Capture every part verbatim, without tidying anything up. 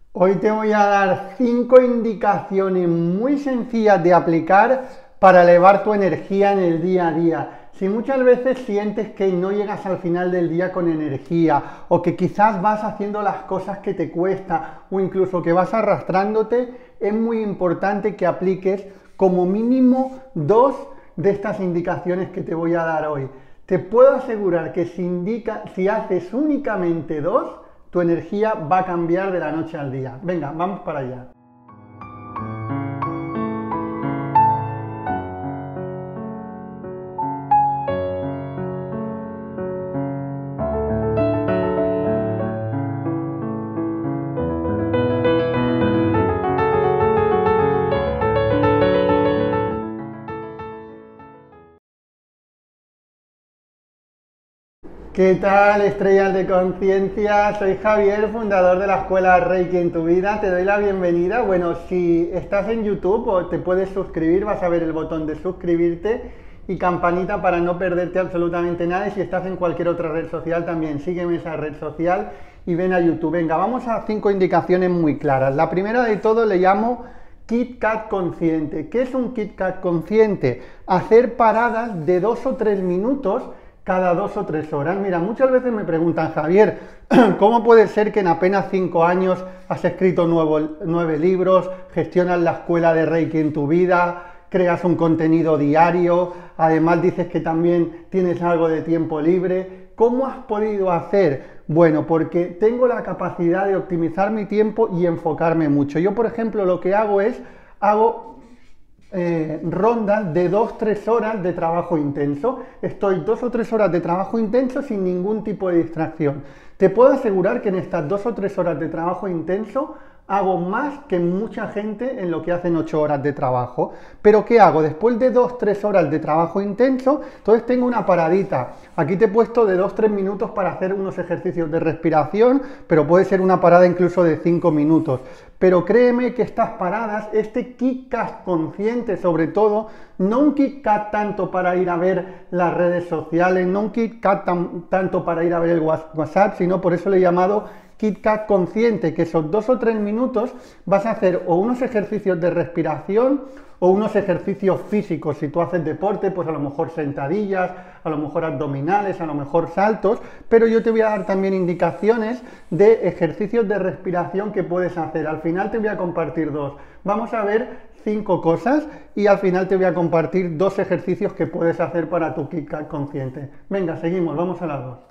Hoy te voy a dar cinco indicaciones muy sencillas de aplicar para elevar tu energía en el día a día. Si muchas veces sientes que no llegas al final del día con energía o que quizás vas haciendo las cosas que te cuesta o incluso que vas arrastrándote, es muy importante que apliques como mínimo dos de estas indicaciones que te voy a dar hoy. Te puedo asegurar que si, indica, si haces únicamente dos, tu energía va a cambiar de la noche al día. Venga, vamos para allá. ¿Qué tal, estrellas de conciencia? Soy Javier, fundador de la escuela Reiki en tu vida. Te doy la bienvenida. Bueno, si estás en YouTube te puedes suscribir, vas a ver el botón de suscribirte y campanita para no perderte absolutamente nada. Y si estás en cualquier otra red social también sígueme esa red social y ven a YouTube. Venga, vamos a cinco indicaciones muy claras. La primera de todo le llamo Kit Kat consciente. ¿Qué es un Kit Kat consciente? Hacer paradas de dos o tres minutos cada dos o tres horas. Mira, muchas veces me preguntan, Javier, ¿cómo puede ser que en apenas cinco años has escrito nuevo, nueve libros, gestionas la escuela de Reiki en tu vida, creas un contenido diario, además dices que también tienes algo de tiempo libre? ¿Cómo has podido hacer? Bueno, porque tengo la capacidad de optimizar mi tiempo y enfocarme mucho. Yo, por ejemplo, lo que hago es, hago Eh, rondas de dos a tres horas de trabajo intenso. Estoy dos o tres horas de trabajo intenso sin ningún tipo de distracción. Te puedo asegurar que en estas dos o tres horas de trabajo intenso hago más que mucha gente en lo que hacen ocho horas de trabajo. Pero ¿qué hago? Después de dos a tres horas de trabajo intenso, entonces tengo una paradita. Aquí te he puesto de dos a tres minutos para hacer unos ejercicios de respiración, pero puede ser una parada incluso de cinco minutos. Pero créeme que estas paradas, este Kit Kat consciente sobre todo, no un Kit Kat tanto para ir a ver las redes sociales, no un Kit Kat tan, tanto para ir a ver el WhatsApp, sino por eso le he llamado Kit Kat consciente, que esos dos o tres minutos vas a hacer o unos ejercicios de respiración o unos ejercicios físicos. Si tú haces deporte, pues a lo mejor sentadillas, a lo mejor abdominales, a lo mejor saltos, pero yo te voy a dar también indicaciones de ejercicios de respiración que puedes hacer. Al final te voy a compartir dos. Vamos a ver cinco cosas y al final te voy a compartir dos ejercicios que puedes hacer para tu Kit Kat consciente. Venga, seguimos, vamos a las dos.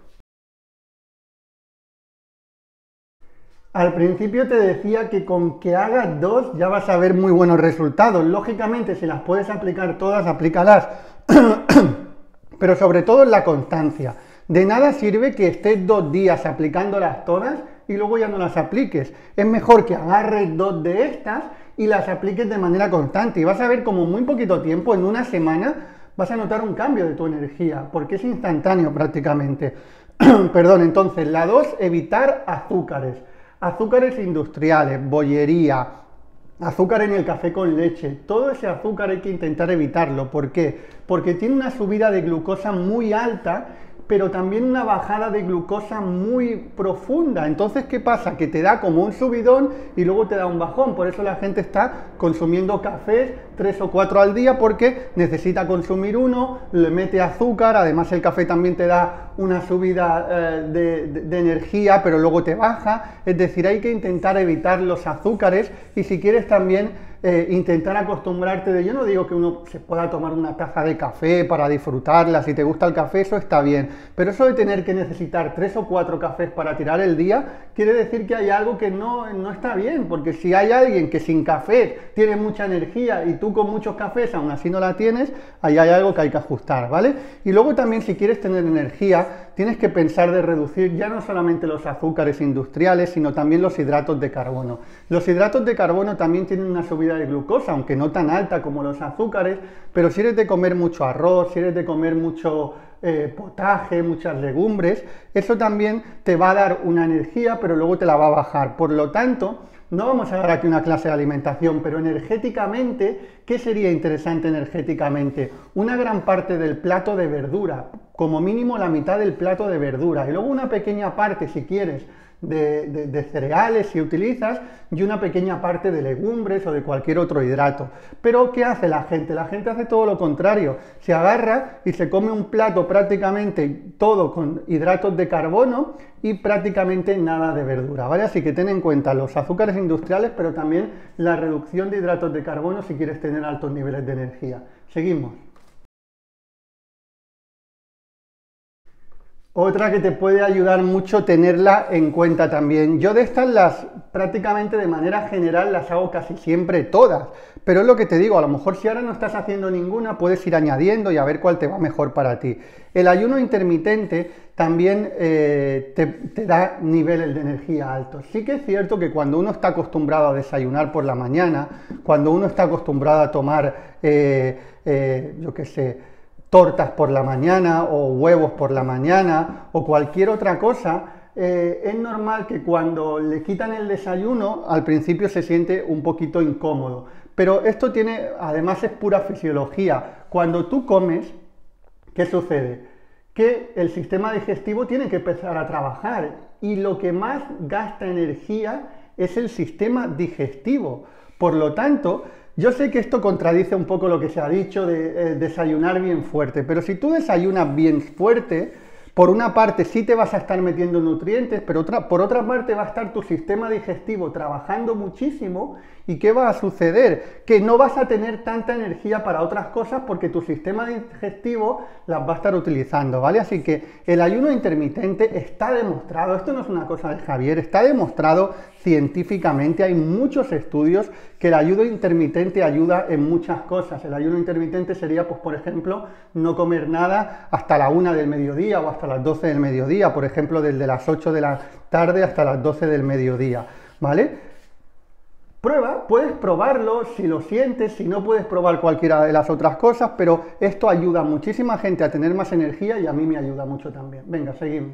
Al principio te decía que con que hagas dos ya vas a ver muy buenos resultados. Lógicamente, si las puedes aplicar todas, aplícalas. Pero sobre todo en la constancia. De nada sirve que estés dos días aplicándolas todas y luego ya no las apliques. Es mejor que agarres dos de estas y las apliques de manera constante. Y vas a ver como muy poquito tiempo, en una semana, vas a notar un cambio de tu energía, porque es instantáneo prácticamente. Perdón, entonces, la dos, evitar azúcares. Azúcares industriales, bollería, azúcar en el café con leche, todo ese azúcar hay que intentar evitarlo. ¿Por qué? Porque tiene una subida de glucosa muy alta, pero también una bajada de glucosa muy profunda. Entonces, ¿qué pasa? Que te da como un subidón y luego te da un bajón. Por eso la gente está consumiendo cafés tres o cuatro al día, porque necesita consumir uno, le mete azúcar, además el café también te da una subida eh, de, de, de energía, pero luego te baja. Es decir, hay que intentar evitar los azúcares y si quieres también Eh, intentar acostumbrarte de... Yo no digo que uno se pueda tomar una taza de café para disfrutarla, si te gusta el café eso está bien, pero eso de tener que necesitar tres o cuatro cafés para tirar el día, quiere decir que hay algo que no, no está bien, porque si hay alguien que sin café tiene mucha energía y tú con muchos cafés aún así no la tienes, ahí hay algo que hay que ajustar, ¿vale? Y luego también, si quieres tener energía, tienes que pensar de reducir ya no solamente los azúcares industriales, sino también los hidratos de carbono. Los hidratos de carbono también tienen una subida de glucosa, aunque no tan alta como los azúcares, pero si eres de comer mucho arroz, si eres de comer mucho eh, potaje, muchas legumbres, eso también te va a dar una energía, pero luego te la va a bajar. Por lo tanto, no vamos a dar aquí una clase de alimentación, pero energéticamente, ¿qué sería interesante energéticamente? Una gran parte del plato de verdura, como mínimo la mitad del plato de verdura, y luego una pequeña parte, si quieres, de, de, de cereales si utilizas y una pequeña parte de legumbres o de cualquier otro hidrato. Pero ¿qué hace la gente? La gente hace todo lo contrario, se agarra y se come un plato prácticamente todo con hidratos de carbono y prácticamente nada de verdura, ¿vale? Así que ten en cuenta los azúcares industriales, pero también la reducción de hidratos de carbono si quieres tener altos niveles de energía. Seguimos. Otra que te puede ayudar mucho tenerla en cuenta también. Yo de estas las prácticamente de manera general las hago casi siempre todas, pero es lo que te digo, a lo mejor si ahora no estás haciendo ninguna puedes ir añadiendo y a ver cuál te va mejor para ti. El ayuno intermitente también eh, te, te da niveles de energía altos. Sí que es cierto que cuando uno está acostumbrado a desayunar por la mañana, cuando uno está acostumbrado a tomar, eh, eh, yo qué sé, tortas por la mañana o huevos por la mañana o cualquier otra cosa, eh, es normal que cuando le quitan el desayuno al principio se siente un poquito incómodo. Pero esto tiene, además es pura fisiología. Cuando tú comes, ¿qué sucede? Que el sistema digestivo tiene que empezar a trabajar y lo que más gasta energía es el sistema digestivo. Por lo tanto, yo sé que esto contradice un poco lo que se ha dicho de eh, desayunar bien fuerte, pero si tú desayunas bien fuerte, por una parte sí te vas a estar metiendo nutrientes, pero otra, por otra parte va a estar tu sistema digestivo trabajando muchísimo. ¿Y qué va a suceder? Que no vas a tener tanta energía para otras cosas porque tu sistema digestivo las va a estar utilizando, ¿vale? Así que el ayuno intermitente está demostrado, esto no es una cosa de Javier, está demostrado científicamente, hay muchos estudios que el ayuno intermitente ayuda en muchas cosas. El ayuno intermitente sería, pues por ejemplo, no comer nada hasta la una del mediodía o hasta las doce del mediodía, por ejemplo, desde las ocho de la tarde hasta las doce del mediodía, ¿vale? Prueba, puedes probarlo si lo sientes, si no puedes probar cualquiera de las otras cosas, pero esto ayuda a muchísima gente a tener más energía y a mí me ayuda mucho también. Venga, seguimos.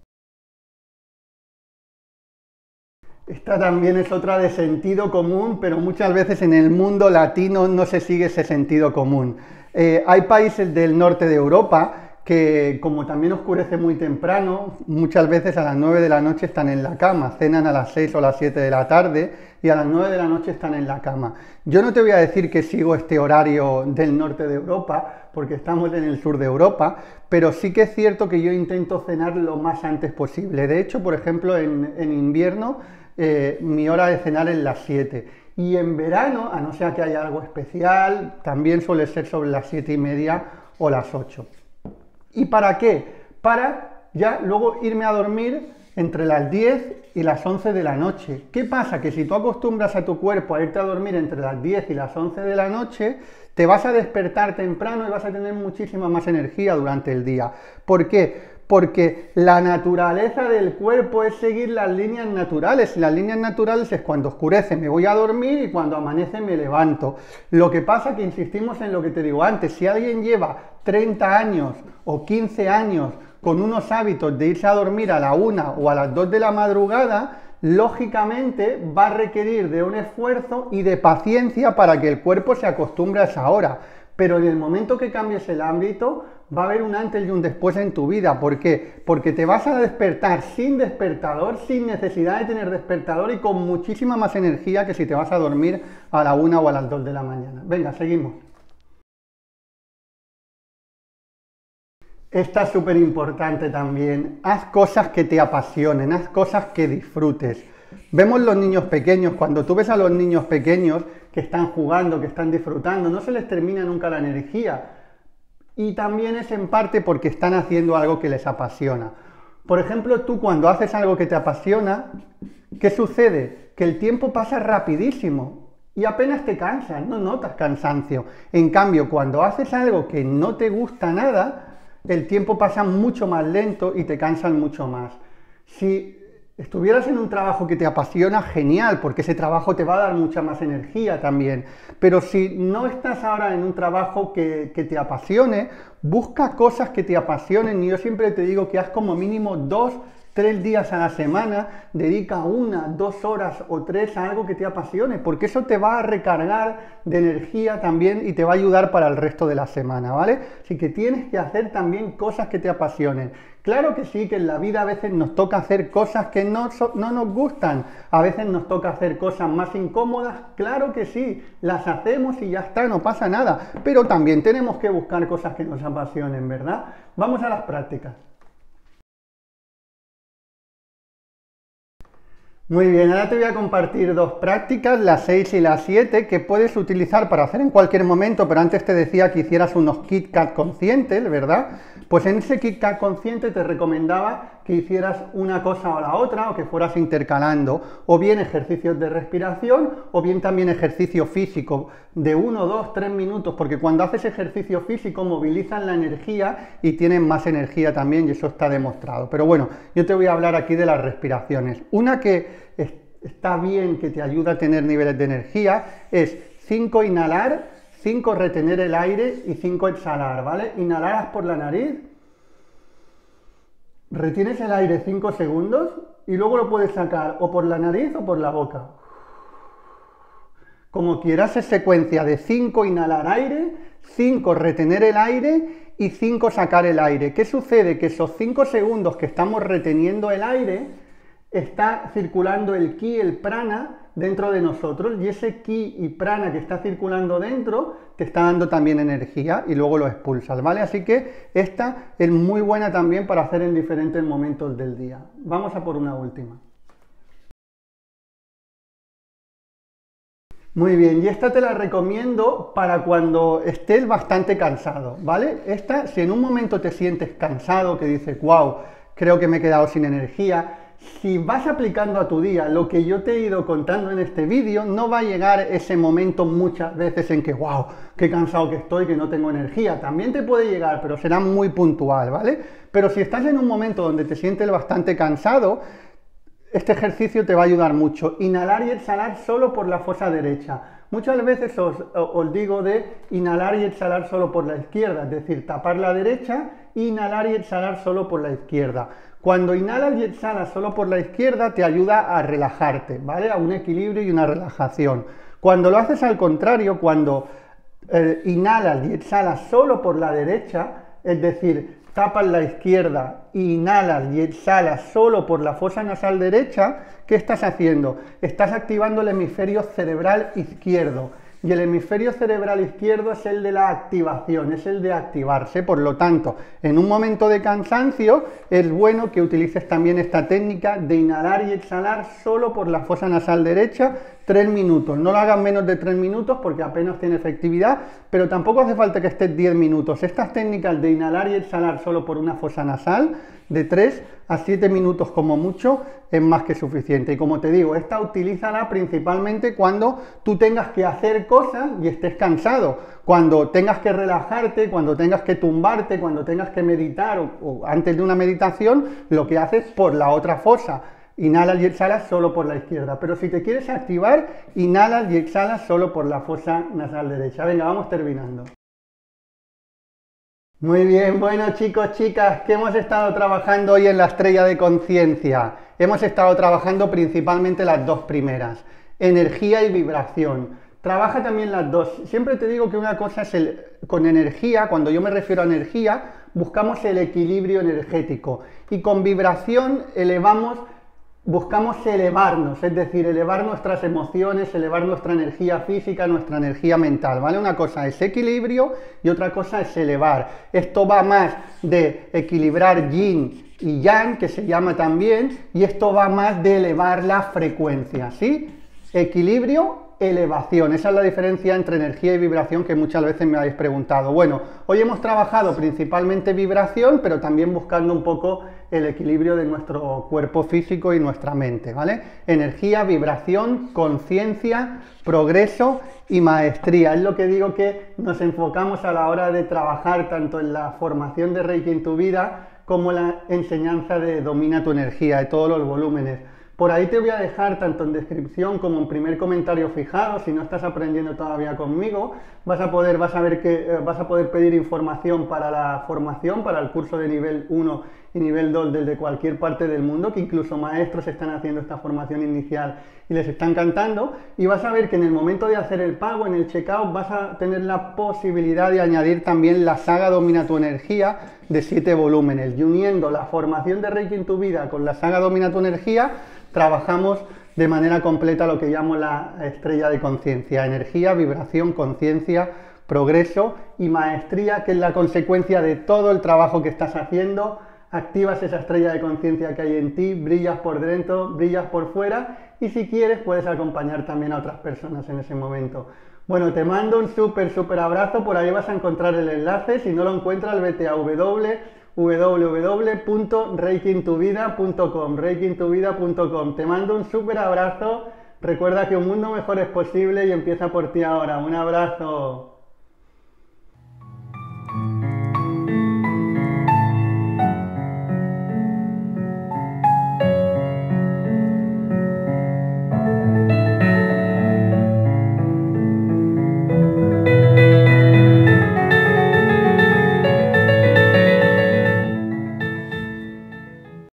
Esta también es otra de sentido común, pero muchas veces en el mundo latino no se sigue ese sentido común. Eh, hay países del norte de Europa que, como también oscurece muy temprano, muchas veces a las nueve de la noche están en la cama, cenan a las seis o las siete de la tarde y a las nueve de la noche están en la cama. Yo no te voy a decir que sigo este horario del norte de Europa, porque estamos en el sur de Europa, pero sí que es cierto que yo intento cenar lo más antes posible. De hecho, por ejemplo, en, en invierno, eh, mi hora de cenar es las siete. Y en verano, a no ser que haya algo especial, también suele ser sobre las siete y media o las ocho. ¿Y para qué? Para ya luego irme a dormir entre las diez y las once de la noche. ¿Qué pasa? Que si tú acostumbras a tu cuerpo a irte a dormir entre las diez y las once de la noche, te vas a despertar temprano y vas a tener muchísima más energía durante el día. ¿Por qué? Porque la naturaleza del cuerpo es seguir las líneas naturales. Y las líneas naturales es cuando oscurece me voy a dormir y cuando amanece me levanto. Lo que pasa es que insistimos en lo que te digo antes. Si alguien lleva treinta años o quince años con unos hábitos de irse a dormir a la una o a las dos de la madrugada, lógicamente va a requerir de un esfuerzo y de paciencia para que el cuerpo se acostumbre a esa hora. Pero en el momento que cambies el ámbito, va a haber un antes y un después en tu vida. ¿Por qué? Porque te vas a despertar sin despertador, sin necesidad de tener despertador y con muchísima más energía que si te vas a dormir a la una o a las dos de la mañana. Venga, seguimos. Esta es súper importante también. Haz cosas que te apasionen, haz cosas que disfrutes. Vemos los niños pequeños, cuando tú ves a los niños pequeños que están jugando, que están disfrutando, no se les termina nunca la energía. Y también es en parte porque están haciendo algo que les apasiona. Por ejemplo, tú cuando haces algo que te apasiona, ¿qué sucede? Que el tiempo pasa rapidísimo y apenas te cansas, no notas cansancio. En cambio, cuando haces algo que no te gusta nada, el tiempo pasa mucho más lento y te cansan mucho más. Si estuvieras en un trabajo que te apasiona, genial, porque ese trabajo te va a dar mucha más energía también. Pero si no estás ahora en un trabajo que, que te apasione, busca cosas que te apasionen. Y yo siempre te digo que haz como mínimo dos, tres días a la semana, dedica una, dos horas o tres a algo que te apasione, porque eso te va a recargar de energía también y te va a ayudar para el resto de la semana, ¿vale? Así que tienes que hacer también cosas que te apasionen. Claro que sí, que en la vida a veces nos toca hacer cosas que no, so- no nos gustan, a veces nos toca hacer cosas más incómodas, claro que sí, las hacemos y ya está, no pasa nada, pero también tenemos que buscar cosas que nos apasionen, ¿verdad? Vamos a las prácticas. Muy bien, ahora te voy a compartir dos prácticas, las seis y las siete, que puedes utilizar para hacer en cualquier momento, pero antes te decía que hicieras unos KitKat conscientes, ¿verdad? Pues en ese KitKat consciente te recomendaba que hicieras una cosa o la otra, o que fueras intercalando, o bien ejercicios de respiración, o bien también ejercicio físico, de uno, dos, tres minutos, porque cuando haces ejercicio físico movilizan la energía y tienen más energía también, y eso está demostrado. Pero bueno, yo te voy a hablar aquí de las respiraciones. Una que está bien, que te ayuda a tener niveles de energía, es cinco inhalar, cinco retener el aire y cinco exhalar, ¿vale? Inhalas por la nariz, retienes el aire cinco segundos y luego lo puedes sacar o por la nariz o por la boca. Como quieras, es secuencia de cinco inhalar aire, cinco retener el aire y cinco sacar el aire. ¿Qué sucede? Que esos cinco segundos que estamos reteniendo el aire, está circulando el ki, el prana, dentro de nosotros, y ese ki y prana que está circulando dentro te está dando también energía y luego lo expulsas, ¿vale? Así que esta es muy buena también para hacer en diferentes momentos del día. Vamos a por una última. Muy bien, y esta te la recomiendo para cuando estés bastante cansado, ¿vale? Esta, si en un momento te sientes cansado, que dices, wow, creo que me he quedado sin energía, si vas aplicando a tu día lo que yo te he ido contando en este vídeo, no va a llegar ese momento muchas veces en que, wow, qué cansado que estoy, que no tengo energía. También te puede llegar, pero será muy puntual, ¿vale? Pero si estás en un momento donde te sientes bastante cansado, este ejercicio te va a ayudar mucho. Inhalar y exhalar solo por la fosa derecha. Muchas veces os, os digo de inhalar y exhalar solo por la izquierda, es decir, tapar la derecha e inhalar y exhalar solo por la izquierda. Cuando inhalas y exhalas solo por la izquierda te ayuda a relajarte, ¿vale? A un equilibrio y una relajación. Cuando lo haces al contrario, cuando eh, inhalas y exhalas solo por la derecha, es decir, tapas la izquierda e inhalas y exhalas solo por la fosa nasal derecha, ¿qué estás haciendo? Estás activando el hemisferio cerebral izquierdo. Y el hemisferio cerebral izquierdo es el de la activación, es el de activarse. Por lo tanto, en un momento de cansancio es bueno que utilices también esta técnica de inhalar y exhalar solo por la fosa nasal derecha, tres minutos. No lo hagas menos de tres minutos porque apenas tiene efectividad, pero tampoco hace falta que estés diez minutos. Estas técnicas de inhalar y exhalar solo por una fosa nasal, de tres a siete minutos como mucho, es más que suficiente. Y como te digo, esta utilízala principalmente cuando tú tengas que hacer cosas y estés cansado, cuando tengas que relajarte, cuando tengas que tumbarte, cuando tengas que meditar o, o antes de una meditación, lo que haces por la otra fosa. Inhalas y exhalas solo por la izquierda, pero si te quieres activar, inhalas y exhalas solo por la fosa nasal derecha. Venga, vamos terminando. Muy bien, bueno chicos, chicas, ¿qué hemos estado trabajando hoy en la estrella de conciencia? Hemos estado trabajando principalmente las dos primeras, energía y vibración. Trabaja también las dos. Siempre te digo que una cosa es el, con energía, cuando yo me refiero a energía, buscamos el equilibrio energético y con vibración elevamos, buscamos elevarnos, es decir, elevar nuestras emociones, elevar nuestra energía física, nuestra energía mental, ¿vale? Una cosa es equilibrio y otra cosa es elevar. Esto va más de equilibrar yin y yang, que se llama también, y esto va más de elevar la frecuencia, ¿sí? Equilibrio, elevación. Esa es la diferencia entre energía y vibración que muchas veces me habéis preguntado. Bueno, hoy hemos trabajado principalmente vibración, pero también buscando un poco el equilibrio de nuestro cuerpo físico y nuestra mente, ¿vale? Energía, vibración, conciencia, progreso y maestría. Es lo que digo que nos enfocamos a la hora de trabajar tanto en la formación de Reiki en tu vida como la enseñanza de Domina tu energía, de todos los volúmenes. Por ahí te voy a dejar tanto en descripción como en primer comentario fijado. Si no estás aprendiendo todavía conmigo, vas a poder, vas a ver que, eh, vas a poder pedir información para la formación, para el curso de nivel uno y nivel dos desde cualquier parte del mundo, que incluso maestros están haciendo esta formación inicial y les está encantando, y vas a ver que en el momento de hacer el pago, en el checkout, vas a tener la posibilidad de añadir también la saga Domina tu Energía de siete volúmenes, y uniendo la formación de Reiki en tu vida con la saga Domina tu Energía, trabajamos de manera completa lo que llamo la estrella de conciencia: energía, vibración, conciencia, progreso y maestría, que es la consecuencia de todo el trabajo que estás haciendo. Activas esa estrella de conciencia que hay en ti, brillas por dentro, brillas por fuera, y si quieres puedes acompañar también a otras personas en ese momento. Bueno, te mando un súper, súper abrazo. Por ahí vas a encontrar el enlace. Si no lo encuentras, vete a w w w punto reiki en tu vida punto com, reiki en tu vida punto com. Te mando un súper abrazo. Recuerda que un mundo mejor es posible y empieza por ti ahora. Un abrazo.